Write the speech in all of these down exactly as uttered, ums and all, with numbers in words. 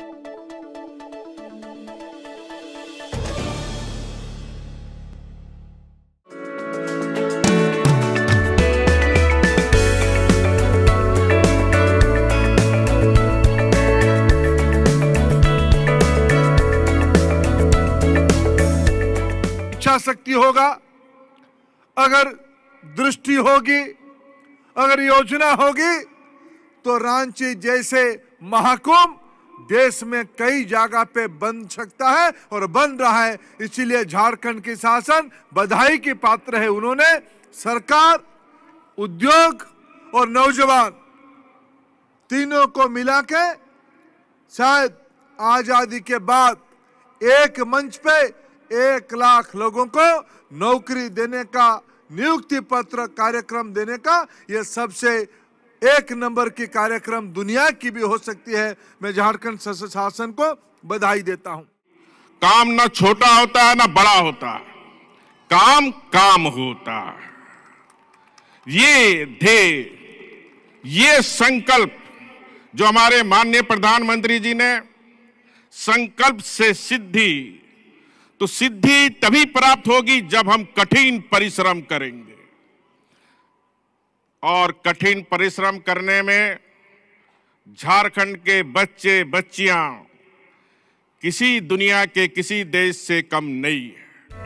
शक्ति होगा, अगर दृष्टि होगी, अगर योजना होगी, तो रांची जैसे महाकुंभ देश में कई जगह पे बन सकता है और बन रहा है। इसीलिए झारखंड की शासन बधाई की पात्र है। उन्होंने सरकार, उद्योग और नौजवान तीनों को मिला के शायद आजादी के बाद एक मंच पे एक लाख लोगों को नौकरी देने का, नियुक्ति पत्र कार्यक्रम देने का, यह सबसे एक नंबर की कार्यक्रम दुनिया की भी हो सकती है। मैं झारखंड शासन को बधाई देता हूं। काम ना छोटा होता है ना बड़ा होता, काम काम होता। ये ध्येय, ये संकल्प जो हमारे माननीय प्रधानमंत्री जी ने, संकल्प से सिद्धि, तो सिद्धि तभी प्राप्त होगी जब हम कठिन परिश्रम करेंगे। और कठिन परिश्रम करने में झारखंड के बच्चे बच्चियां किसी दुनिया के किसी देश से कम नहीं है।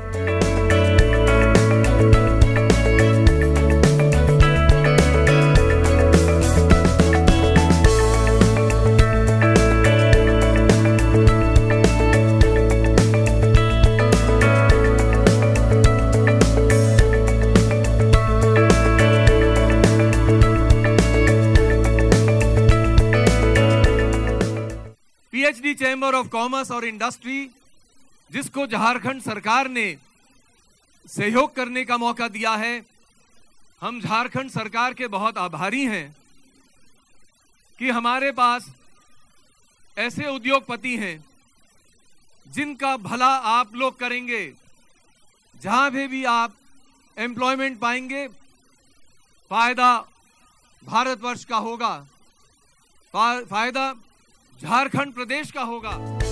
पीएचडी चैम्बर ऑफ कॉमर्स और इंडस्ट्री, जिसको झारखंड सरकार ने सहयोग करने का मौका दिया है, हम झारखंड सरकार के बहुत आभारी हैं कि हमारे पास ऐसे उद्योगपति हैं जिनका भला आप लोग करेंगे। जहां भी भी आप एम्प्लॉयमेंट पाएंगे, फायदा भारतवर्ष का होगा, फायदा झारखंड प्रदेश का होगा।